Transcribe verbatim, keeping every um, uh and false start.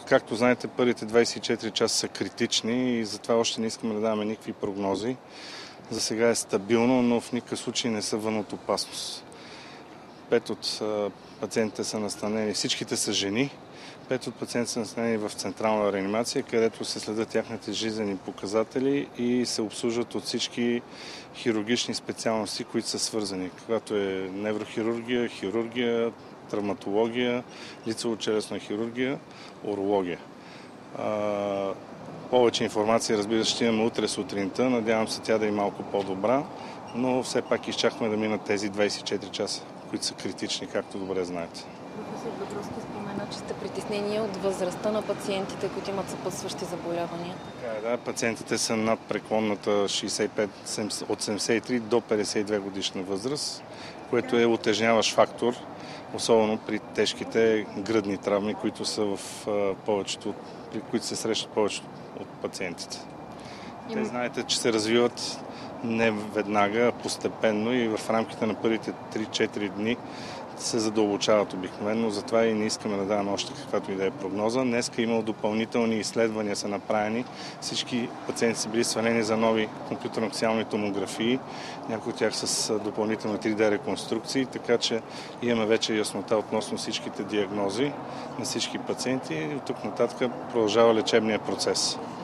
както знаете, първите двадесет и четири часа са критични и затова още не искаме да даваме никакви прогнози. За сега е стабилно, но в никакъв случай не са вън от опасност. Пет от пациентите са настанени, всичките са жени. Пет от пациентите са настанени в централна реанимация, където се следят тяхните жизнени показатели и се обслужват от всички хирургични специалности, които са свързани, когато е неврохирургия, хирургия, травматология, лицево-челюстна хирургия, урология. А, повече информация, разбира се, ще имаме утре сутринта. Надявам се тя да е малко по-добра, но все пак изчакваме да минат тези двадесет и четири часа, които са критични, както добре знаете. Професор Габровски спомена, че сте притеснени от възрастта на пациентите, които имат съпътстващи заболявания. Така е, да, пациентите са над преклонната шейсет и пет, от седемдесет и три до петдесет и две годишна възраст, което е утежняващ фактор, особено при тежките гръдни травми, които са в повечето, при които се срещат повечето от пациентите. Те знаете, че се развиват не веднага, а постепенно и в рамките на първите три-четири дни се задълбочават обикновено, затова и не искаме да даваме още каквато и да е прогноза. Днеска имало допълнителни изследвания са направени. Всички пациенти са били свалени за нови компютърно-аксиални томографии, някои от тях с допълнителни три Д реконструкции, така че имаме вече яснота относно всичките диагнози на всички пациенти и от тук нататък продължава лечебния процес.